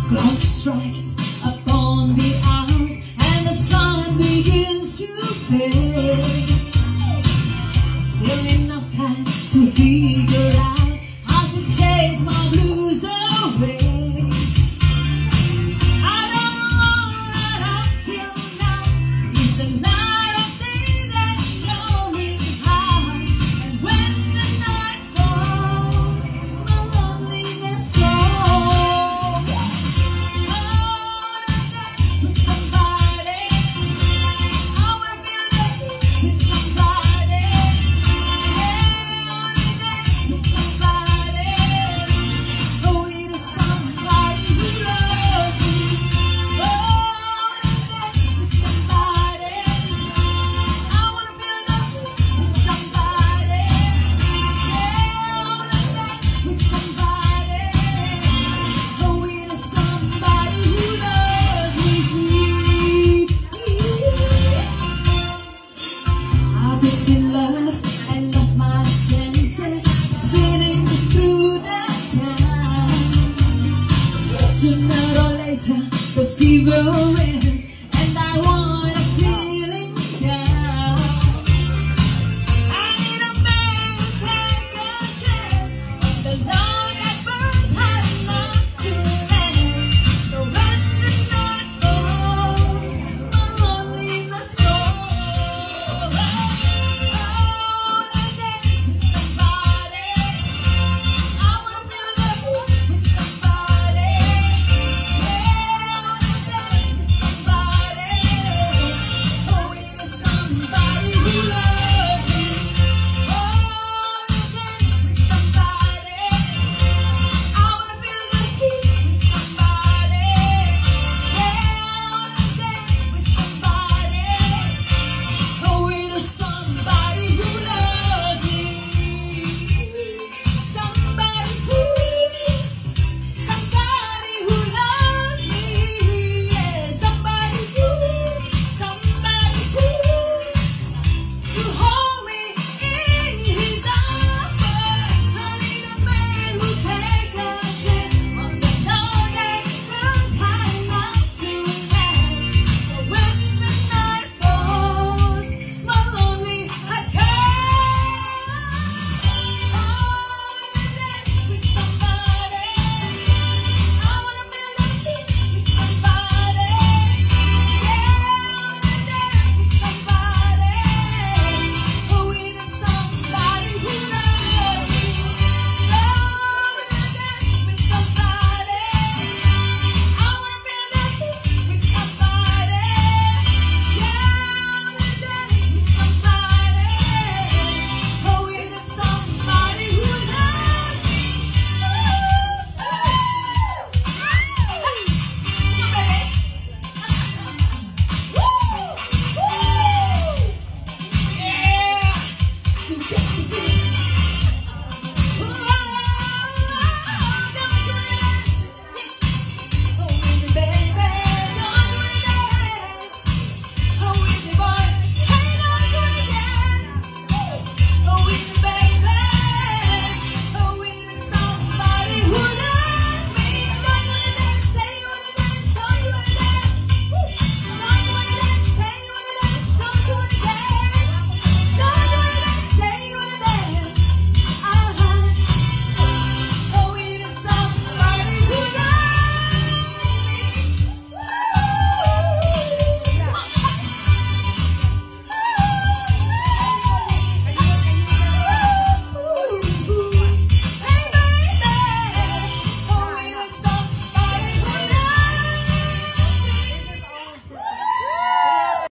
Clock strikes upon the hours and the sun begins to fade. Still enough time to figure out how to take my blues away. I don't know right up till now is the night or day that show me how. And when the night falls, my loneliness goes. In love and lost my senses, spinning through the town. Sooner or later, the fever ends.